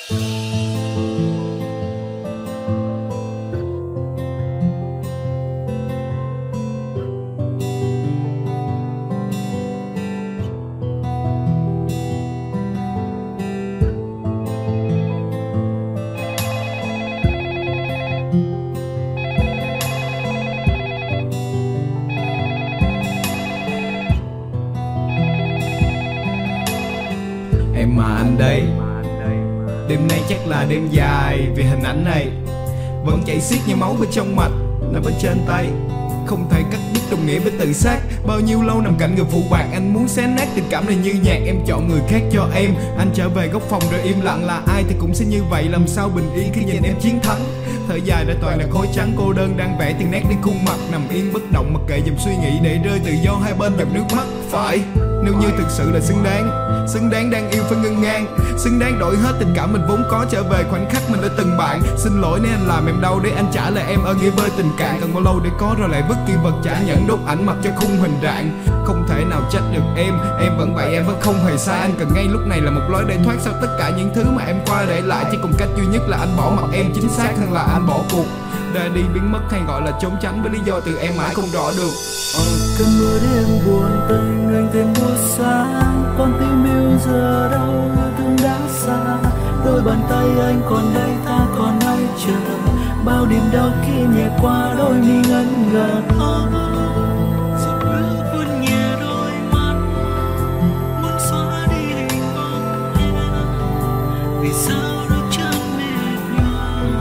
Em mà anh đây, đêm nay chắc là đêm dài, vì hình ảnh này vẫn chảy xiết như máu bên trong mạch, nằm bên trên tay. Không thể cắt đứt đồng nghĩa với tự sát. Bao nhiêu lâu nằm cạnh người phụ bạc, anh muốn xé nát tình cảm này như nhạc. Em chọn người khác cho em, anh trở về góc phòng rồi im lặng. Là ai thì cũng sẽ như vậy, làm sao bình yên khi nhìn em chiến thắng. Thời dài đã toàn là khói trắng, cô đơn đang vẽ từng nét lên khuôn mặt. Nằm yên bất động mặc kệ dòng suy nghĩ để rơi tự do hai bên dòng nước mắt. Phải, nếu như thực sự là xứng đáng đang yêu phải ngưng ngang, xứng đáng đổi hết tình cảm mình vốn có, trở về khoảnh khắc mình đã từng bạn. Xin lỗi nếu anh làm em đau, để anh trả lời em ơn nghĩa với tình cảm. Cần bao lâu để có rồi lại vứt kỷ vật trả nhận, đốt ảnh mặt cho khung hình trạng. Không thể nào trách được em vẫn vậy, em vẫn không hề sai. Anh cần ngay lúc này là một lối để thoát sau tất cả những thứ mà em qua để lại. Chỉ còn cách duy nhất là anh bỏ mặt em chính xác hơn là anh bỏ cuộc. Ra đi biến mất hay gọi là trốn tránh với lý do từ em mãi không rõ được. Cơn mưa đêm buồn tênh anh thêm buốt sáng, con tim yêu giờ đâu thương đã xa. Đôi bàn tay anh còn đây, ta còn ai chờ. Bao điểm đau khi nhẹ qua đôi mi ngân ngờ. Giọt nước buồn nhẹ đôi mắt, muốn xóa đi hình bóng em. Vì sao đôi chân mệt nhòa.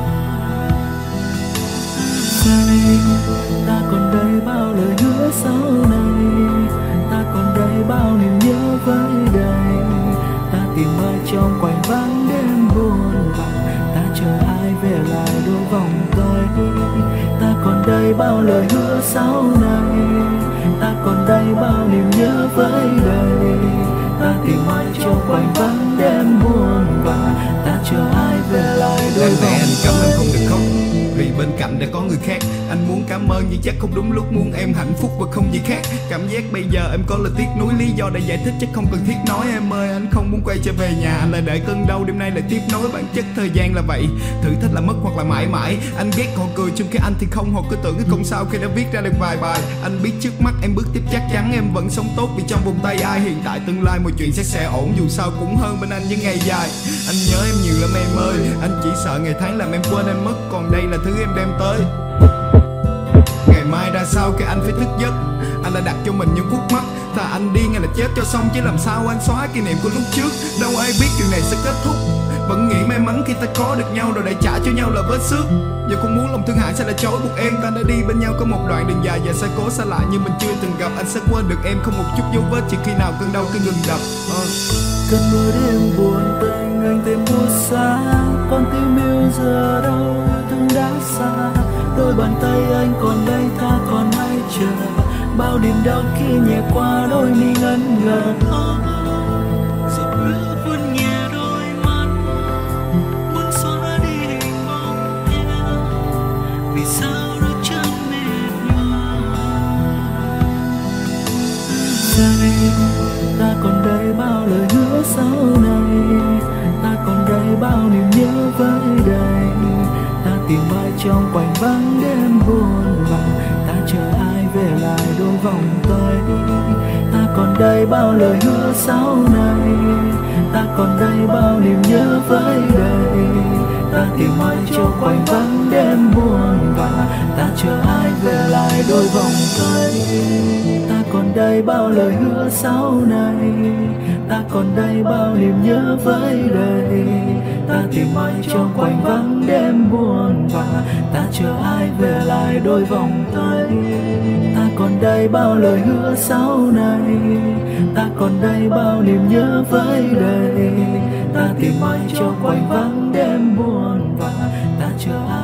Ta còn đây bao lời hứa sau này, ta còn đây bao niềm nhớ với đầy. Ta tìm ai trong quạnh vắng đêm buồn vàng, ta chờ ai về lại đôi vòng tay. Ta còn đây bao lời hứa sau này, ta còn đây bao niềm nhớ với đầy. Ta tìm ai trong quạnh vắng đêm buồn vàng, ta chờ ai về lại đôi vòng tay. Anh cấm em không được khóc, vì bên cạnh đã có người khác. Anh muốn cảm ơn nhưng chắc không đúng lúc, muốn em hạnh phúc và không gì khác. Cảm giác bây giờ em có là tiếc nuối, lý do để giải thích chắc không cần thiết nói. Em ơi anh không muốn quay trở về nhà, anh lại để cơn đau đêm nay lại tiếp nối. Bản chất thời gian là vậy, thử thách là mất hoặc là mãi mãi. Anh ghét họ cười trong khi anh thì không, họ cứ tưởng cái không sao khi đã viết ra được vài bài. Anh biết trước mắt em bước tiếp chắc chắn em vẫn sống tốt, vì trong vòng tay ai hiện tại tương lai mọi chuyện sẽ ổn. Dù sao cũng hơn bên anh những ngày dài. Anh nhớ em nhiều lắm em ơi, anh chỉ sợ ngày tháng làm em quên anh mất, còn đây là thứ em đem tới. Ngày mai ra sao khi anh phải thức giấc, anh đã đặt cho mình những phút mất. Thà anh điên hay là chết cho xong, chứ làm sao anh xóa kỷ niệm của lúc trước. Đâu ai biết chuyện này sẽ kết thúc, vẫn nghĩ may mắn khi ta có được nhau rồi để trả cho nhau là vết xước. Giờ không muốn lòng thương hại sẽ là chối buộc em. Ta đã đi bên nhau có một đoạn đường dài và sai cố xa lạ như mình chưa từng gặp. Anh sẽ quên được em không một chút dấu vết, chỉ khi nào cơn đau cứ ngừng đập. Cơn mưa đêm buồn tênh anh thêm buốt sáng, con tim yêu giờ đâu thương đã xa. Đôi bàn tay anh còn đây, ta còn ai chờ. Bao điểm đau khi nhẹ qua đôi mi ngân ngờ. Giọt nước buồn nhẹ đôi mắt, muốn xóa đi hình bóng em. Vì sao đôi chân mệt nhòa. Ta còn đây bao lời hứa sau này, ta còn đây bao niềm nhớ với đầy. Ta tìm ai trong quạnh vắng đêm buồn vàng, ta chờ ai về lại đôi vòng tay. Ta còn đây bao lời hứa sau này, ta còn đây bao niềm nhớ với đầy. Ta tìm ai trong quạnh vắng đêm buồn vàng, ta chờ ai về lại đôi vòng tay. Ta còn đây bao lời hứa sau này, ta còn đây bao niềm nhớ với đầy. Ta tìm ai trong quạnh vắng đêm buồn vàng, ta chờ ai về lại đôi vòng tay. Ta còn đây bao lời hứa sau này, ta còn đây bao niềm nhớ với đầy. Ta tìm ai trong quạnh vắng đêm buồn vàng, ta chờ ai